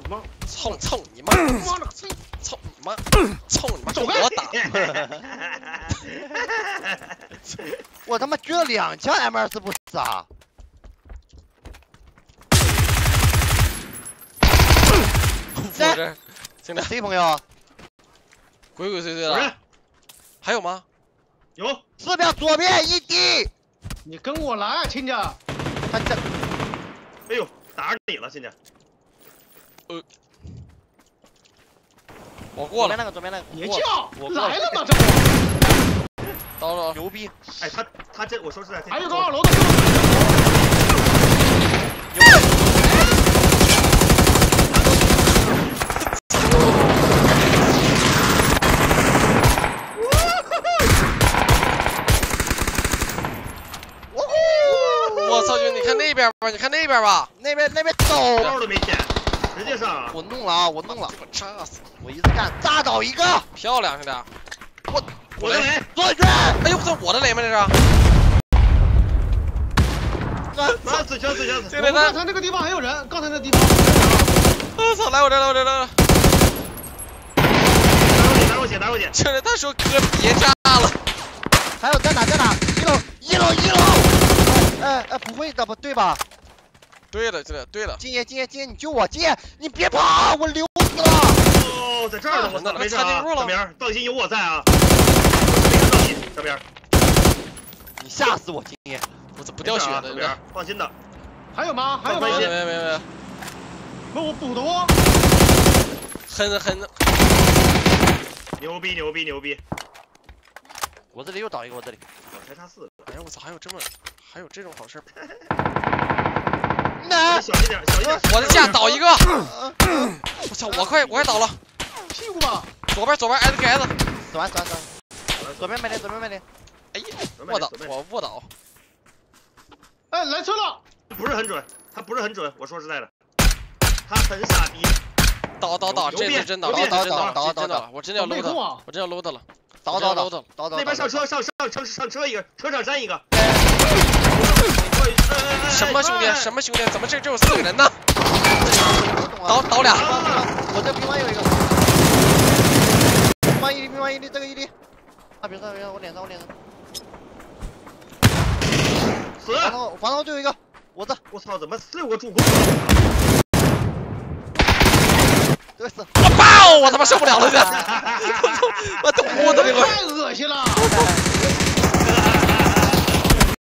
妈！ 操你妈！妈的，操你妈！操你妈！跟我打！ 我他妈举了2枪 M24不死啊！ 我这，兄弟， 谁朋友？ 鬼鬼祟祟的。还有吗？ 有。 四边左边1滴。 你跟我来，亲家。 他这， 哎呦，打着你了，亲家。 我过了。 左边那个。 别叫， 我来了吗？这不。 到牛逼！ 哎，他这，我说实在， 哎还有个2楼的。 我操！就你看那边吧，你看那边吧， 那边走， 包都没捡，直接上啊！ 我弄了啊，我弄了， 我炸死！ 我一直干，炸倒一个， 漂亮，兄弟！ 我的雷， 左圈！ 哎呦，这我的雷吗？这是？ 拿嘴枪！ 这边刚才那个地方还有人，刚才那个地方。 我操！来我这！ 打我姐！ 兄弟，他说哥别炸了。 还有在哪？一楼！不会的，不对吧？ 对了。 金爷，你救我！金爷，你别跑，我溜死了！ 哦，在这儿呢，我操，没事啊，小明，放心，有我在啊。小明， 你吓死我，金爷！ 我这不掉血的， 小明，放心的。 还有吗？ 没。 不，我补的哦。 很。 牛逼！ 我这里又倒一个，我这里。 我才差4个。 哎呀，我操，还有这种好事。 那小心点！ 我的架倒一个！我操，我快倒了！ 屁股吧！ 左边 SKS。 死完。左边买点。 哎呀，我卧倒。 哎，来车了！ 不是很准，他不是很准，我说实在的，他很傻逼。 倒，这是真倒了，我真要搂他，我真要搂他了。倒， 那边上车一个，车上站一个。 什么兄弟？怎么这有4个人呢？倒俩。 我这平房有一个。平房一粒，这个1粒。啊，别我脸上。 死！ 防盗最后一个，我操，怎么6个助攻？ 这个死！ 我爆！我他妈受不了了，这！我吐的这个。 太恶心了！